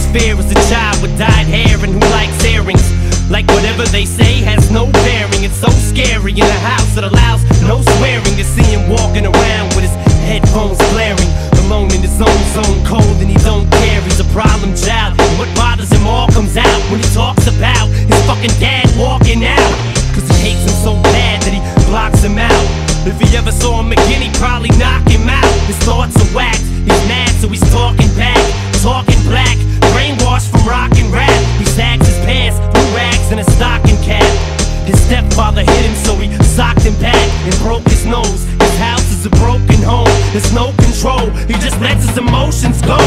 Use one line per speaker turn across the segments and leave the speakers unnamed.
fear is a child with dyed hair and who likes earrings. Like whatever they say has no bearing. It's so scary in a house that allows no swearing. To see him walking around with his headphones blaring, alone in his own zone, cold and he don't care. He's a problem child, and what bothers him all comes out when he talks about his fucking dad walking out. Cause he hates him so bad that he blocks him out. If he ever saw him again, he'd probably knock him out. His thoughts are whacked, he's mad so he's talking back, talking black, brainwashed from rock and rap. He sags his pants, blue rags and a stocking cap. His stepfather hit him so he socked him back and broke his nose. His house is a broken home, there's no control, he just lets his emotions go.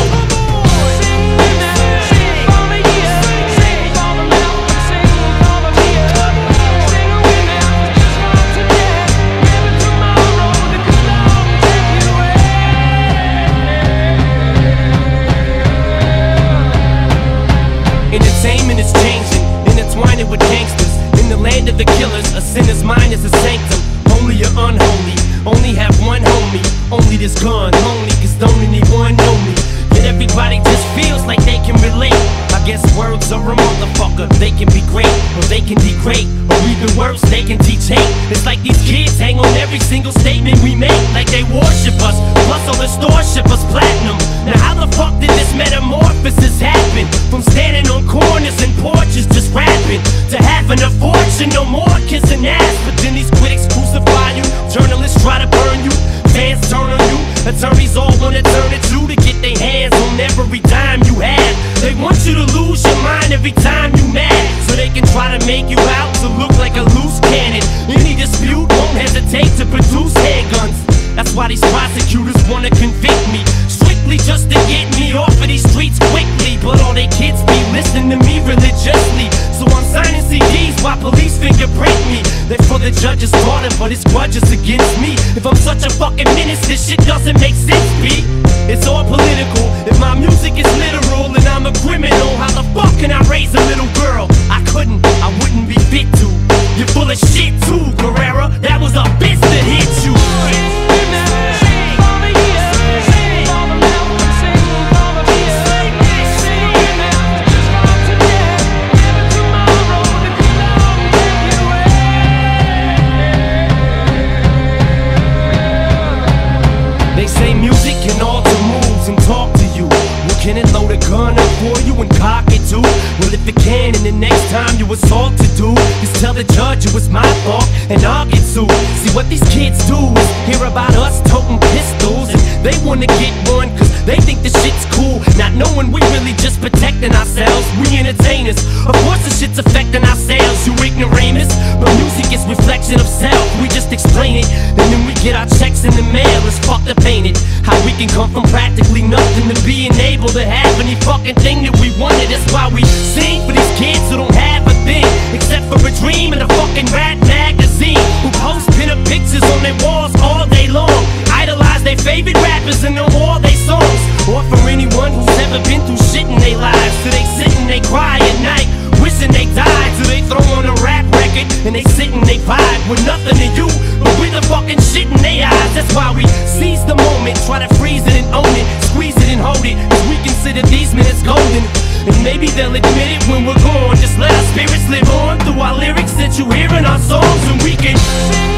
Entertainment is changing, intertwining with gangsters. In the land of the killers, a sinner's mind is a sanctum. Holy or unholy, only have one homie. Only this gun, lonely, cause don't anyone know me. Yet everybody just feels like they can relate. I guess words are a motherfucker. They can be great, or they can degrade, or even worse, they can teach hate. It's like these kids hang on every single statement we make, like they worship us. Plus all the stores ship us platinum. Now how the fuck did this metamorphosis happen? From standing on corners and porches just rapping, to having a fortune, no more kissing ass. But then these critics crucify you, journalists try to burn you, fans turn on you, attorneys all wanna turn it to get their hands on every dime you have. They want you to lose your mind every time you mad, so they can try to make you out to look like a loose cannon. Any dispute won't hesitate to produce handguns. That's why these prosecutors wanna convict me, strictly just to get me off of these streets quickly. But all they kids be listening to me religiously, so I'm signing CDs while police fingerprint me. They're for the judge's daughter, but his grudge is against me. If I'm such a fucking menace, this shit doesn't make sense, B. It's all political. If my music is literal and I'm a criminal, how the fuck can I raise a little girl? I couldn't, I wouldn't be fit to. You're full of shit too, Guerrera. That was a bitch that hit you. They say music can alter moods and talk to you. Well, can it load a gun up for you and cock it too? Well, if it can, and the next time you assault to do, just tell the judge it was my fault and I'll get sued. See what these kids do is hear about us toting pistols, and they wanna get one cause they think the shit's cool, not knowing we really just protecting ourselves. We entertainers, of course the shit's affecting our sales, you ignoramus. But music is reflection of self, we just explain it, and then we get our checks in the mail. It's fucked up, ain't it? How we can come from practically nothing to being able to have any fucking thing that we wanted. That's why we sing for these kids who don't have a thing except for a dream and a fucking rat magazine, who post pinup pictures on their walls all day long, idolize their favorite rappers and know all their songs. Or for anyone who's never been through shit in their lives, so they sit and they cry at night wishing they died. So they throw on a rap record and they sit and they vibe with nothing to you but with the fucking shit in their eyes. That's why we seize the moment, try to freeze it and own it, squeeze it and hold it, cause we consider these minutes golden. And maybe they'll admit it when we're gone. Just let our spirits live on through our lyrics that you hear in our songs, and we can sing